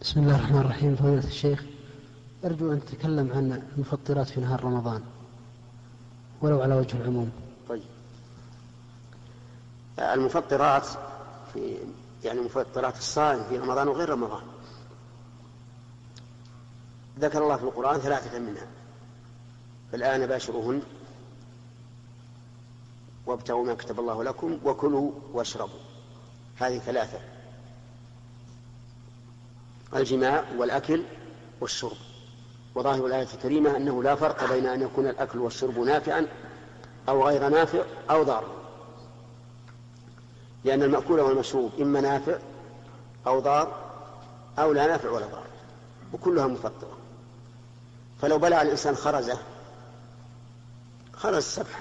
بسم الله الرحمن الرحيم. فضيلة الشيخ، أرجو أن تتكلم عن المفطرات في نهار رمضان ولو على وجه العموم. طيب، المفطرات مفطرات الصائم في رمضان وغير رمضان ذكر الله في القرآن 3 منها، فالآن باشروهن وابتغوا ما كتب الله لكم وكلوا واشربوا. هذه 3: الجماع والأكل والشرب. وظاهر الآية الكريمة أنه لا فرق بين أن يكون الأكل والشرب نافعا أو غير نافع أو ضار، لأن المأكول والمشروب إما نافع أو ضار أو لا نافع ولا ضار، وكلها مفطرة. فلو بلع الإنسان خرز سبحة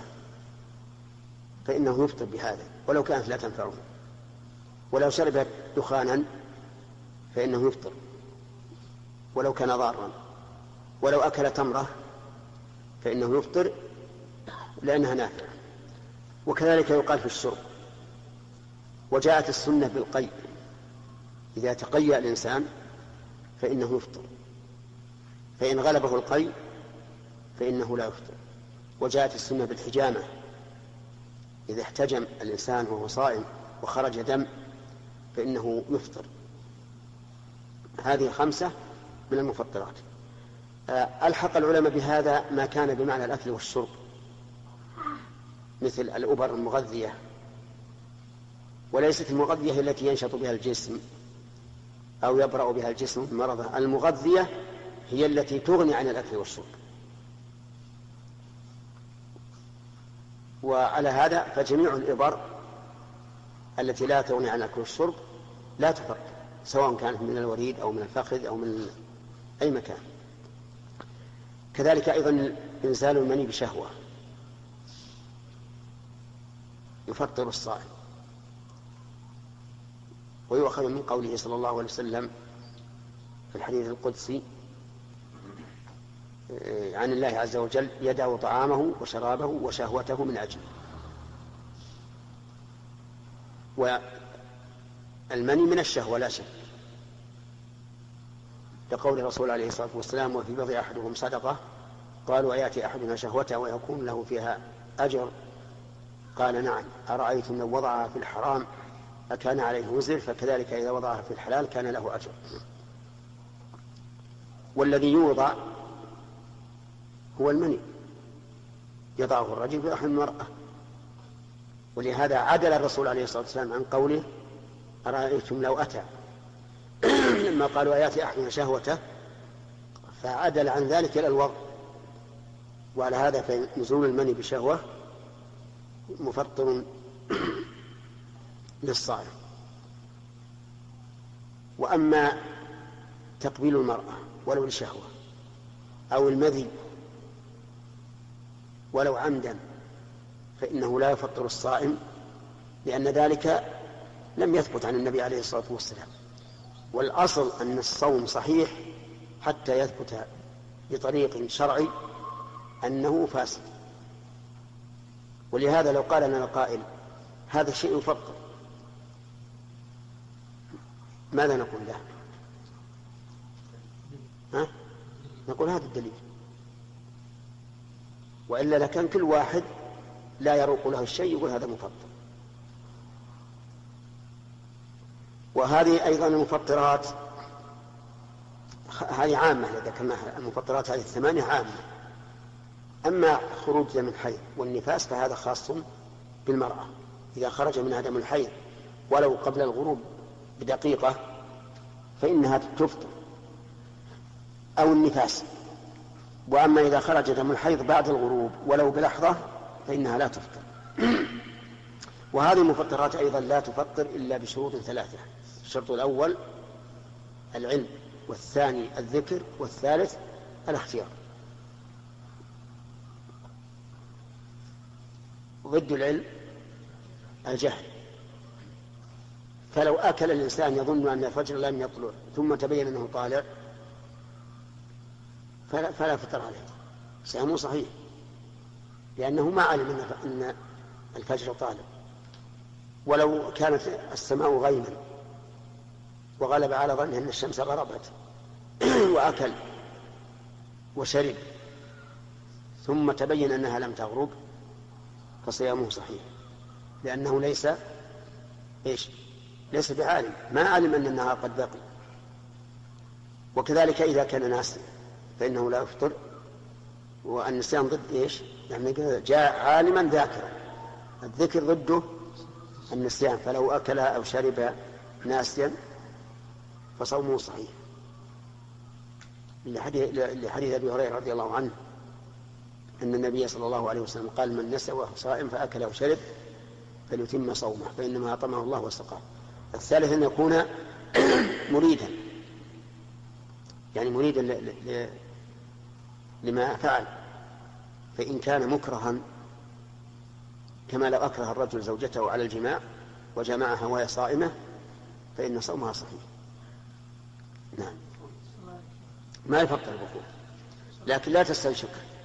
فإنه يفطر بهذا ولو كانت لا تنفعه، ولو شرب دخانا فإنه يفطر ولو كان ضارا، ولو أكل تمرة فإنه يفطر لأنها نافعة. وكذلك يقال في الشرب. وجاءت السنة بالقيء، إذا تقيأ الإنسان فإنه يفطر، فإن غلبه القيء فإنه لا يفطر. وجاءت السنة بالحجامة، إذا احتجم الإنسان وهو صائم وخرج دم فإنه يفطر. هذه 5 من المفطرات. ألحق العلماء بهذا ما كان بمعنى الأكل والشرب، مثل الأبر المغذية، وليست المغذية التي ينشط بها الجسم أو يبرأ بها الجسم من مرضه. المغذية هي التي تغني عن الأكل والشرب. وعلى هذا فجميع الإبر التي لا تغني عن الأكل والشرب لا تفطر، سواء كانت من الوريد أو من الفخذ أو من أي مكان. كذلك أيضا إنزال المني بشهوة يفطر الصائم، ويؤخذ من قوله صلى الله عليه وسلم في الحديث القدسي عن الله عز وجل: يدع طعامه وشرابه وشهوته من أجله. والمني من الشهوة لا شك، لقول الرسول عليه الصلاة والسلام: وفي بضع أحدهم صدقة، قالوا: أيأتي أحدنا شهوته ويكون له فيها أجر؟ قال: نعم. أرأيتم لو وضعها في الحرام أكان عليه وزر؟ فكذلك إذا وضعها في الحلال كان له أجر. والذي يوضع هو المني، يضعه الرجل في رحم المرأة. ولهذا عدل الرسول عليه الصلاة والسلام عن قوله: أرأيتم لو أتى لما قالوا: أياتي أحدنا شهوته، فعدل عن ذلك إلى الوضع. وعلى هذا فنزول المني بشهوة مفطر للصائم. وأما تقبيل المرأة ولو لشهوة أو المذي ولو عمدا فإنه لا يفطر الصائم، لأن ذلك لم يثبت عن النبي عليه الصلاة والسلام. والأصل أن الصوم صحيح حتى يثبت بطريق شرعي أنه فاسد. ولهذا لو قال لنا القائل: هذا الشيء يفطر، ماذا نقول له؟ نقول: هذا الدليل. وإلا لكان كل واحد لا يروق له الشيء يقول هذا مفطر. وهذه أيضا المفطرات هذه عامة، إذا ذكرناها المفطرات هذه 8 عامة. أما خروج دم الحيض والنفاس فهذا خاص بالمرأة، إذا خرج منها دم الحيض ولو قبل الغروب بدقيقة فإنها تفطر، أو النفاس. وأما إذا خرج دم الحيض بعد الغروب ولو بلحظة فإنها لا تفطر. وهذه المفطرات أيضا لا تفطر إلا بشروط 3: الشرط الأول العلم، والثاني الذكر، والثالث الاختيار. ضد العلم الجهل. فلو أكل الإنسان يظن أن الفجر لم يطلع ثم تبين أنه طالع فلا فطر عليه، صيامه صحيح، لأنه ما علم أن الفجر طالع. ولو كانت السماء غيما وغلب على ظنه أن الشمس غربت وأكل وشرب ثم تبين أنها لم تغرب فصيامه صحيح، لأنه ليس بعالم، ما علم أن النهار قد بقي. وكذلك إذا كان ناسيا فإنه لا يفطر، والنسيان ضد يعني جاء عالما ذاكرا، الذكر ضده النسيان، فلو أكل أو شرب ناسيا فصومه صحيح، لحديث أبي هريرة رضي الله عنه أن النبي صلى الله عليه وسلم قال: من نسي وهو صائم فأكل أو شرب فليتم صومه فإنما أطعمه الله وسقاه. الثالث أن يكون مريدا، يعني مريدا لما فعل، فإن كان مكرها كما لو أكره الرجل زوجته على الجماع وجمعها وهي صائمة فإن صومها صحيح. نعم، ما يفطر الوقوف، لكن لا تستوي شكر.